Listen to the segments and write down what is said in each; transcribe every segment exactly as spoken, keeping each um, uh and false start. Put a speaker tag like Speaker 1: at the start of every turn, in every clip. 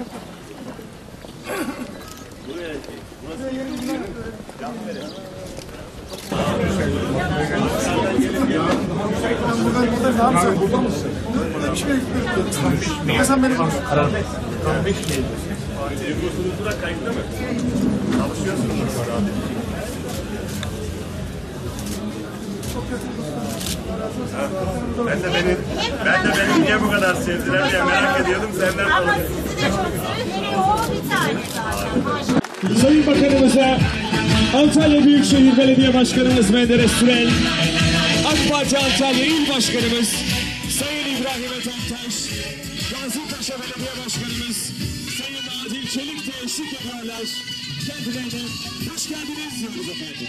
Speaker 1: Buraya burası yerin yan verelim.
Speaker 2: Sen burada mısın? Bir şey bekliyorum. Sen beni karar ver.
Speaker 1: Egosunuz da kayıtlı mı? Çalışıyorsunuz abi. Ben de beni, ben de beni niye bu kadar sevdiler diye merak ediyordum. Senden
Speaker 3: ama sizi de çok seviyorum. O bir tane zaten. Maşallah.
Speaker 4: Sayın Bakanımıza, Antalya Büyükşehir Belediye Başkanımız Menderes Sürel, AK Parti Antalya İl Başkanımız Sayın İbrahim Etantaş, Gazipaşa Belediye Başkanımız Sayın Adil Çelik de eşlik ediyorlar. Kendilerine hoş geldiniz diyoruz efendim.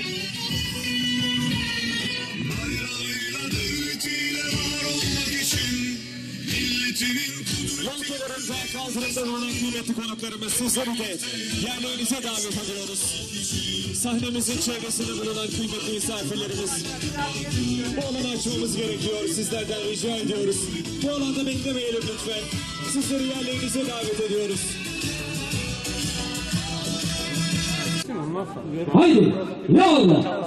Speaker 4: Yol kenarında kaldırımda bulunan kıymetli konuklarımız, sizleri de yerlerinize davet ediyoruz. Sahnemizin çevresinde bulunan kıymetli misafirlerimiz, bu alanı açmamız gerekiyor, sizlerden rica ediyoruz. Bu alanda beklemeyelim lütfen. Sizleri yerlerinize davet ediyoruz.
Speaker 5: Haydi, ya Allah!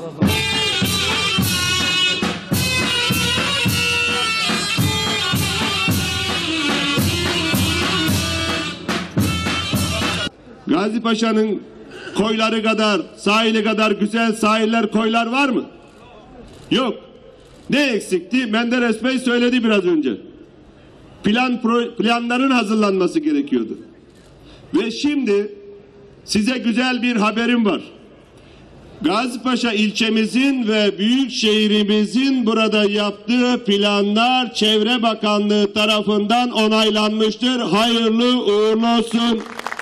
Speaker 6: Gazi Paşa'nın koyları kadar, sahili kadar güzel sahiller, koylar var mı? Yok. Ne eksikti? Menderes Bey söyledi biraz önce. Plan planların hazırlanması gerekiyordu. Ve şimdi size güzel bir haberim var. Gazipaşa ilçemizin ve büyük şehrimizin burada yaptığı planlar Çevre Bakanlığı tarafından onaylanmıştır. Hayırlı uğurlu olsun.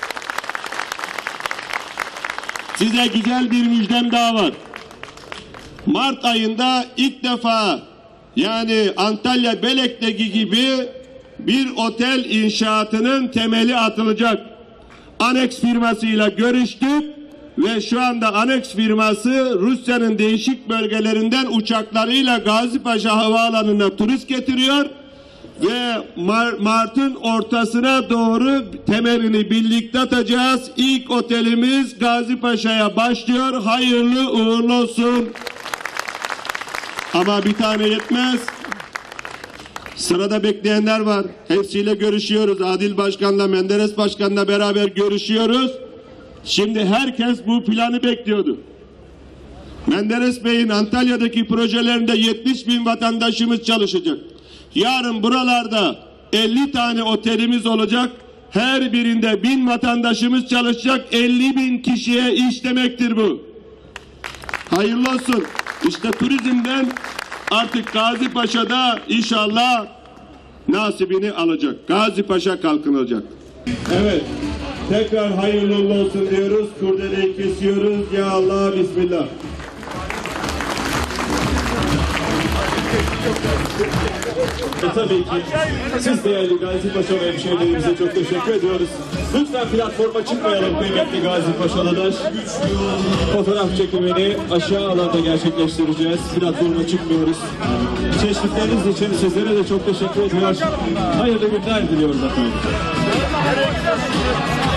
Speaker 6: Size güzel bir müjdem daha var. Mart ayında ilk defa, yani Antalya Belek'teki gibi bir otel inşaatının temeli atılacak. Aneks firmasıyla görüştük ve şu anda Aneks firması Rusya'nın değişik bölgelerinden uçaklarıyla Gazipaşa Havaalanı'na turist getiriyor ve Mart'ın ortasına doğru temelini birlikte atacağız. İlk otelimiz Gazipaşa'ya başlıyor. Hayırlı uğurlu olsun. Ama bir tane yetmez. Sırada bekleyenler var. Hepsiyle görüşüyoruz. Adil Başkan'la, Menderes Başkan'la beraber görüşüyoruz. Şimdi herkes bu planı bekliyordu. Menderes Bey'in Antalya'daki projelerinde yetmiş bin vatandaşımız çalışacak. Yarın buralarda elli tane otelimiz olacak. Her birinde bin vatandaşımız çalışacak. elli bin kişiye iş demektir bu. Hayırlı olsun. İşte turizmden artık Gazipaşa'da inşallah nasibini alacak. Gazipaşa kalkınacak. Evet. Tekrar hayırlı olsun diyoruz. Kurdeleyi kesiyoruz. Ya Allah, Bismillah.
Speaker 4: E tabii ki siz değerli Gazipaşa ve hemşehrilerimize çok teşekkür ediyoruz. Lütfen platforma çıkmayalım kıymetli Gazipaşalılar. Fotoğraf çekimini aşağı alanda gerçekleştireceğiz. Platforma çıkmıyoruz. Teşrifleriniz için sizlere de çok teşekkür ediyoruz. Hayırlı günler diliyoruz efendim.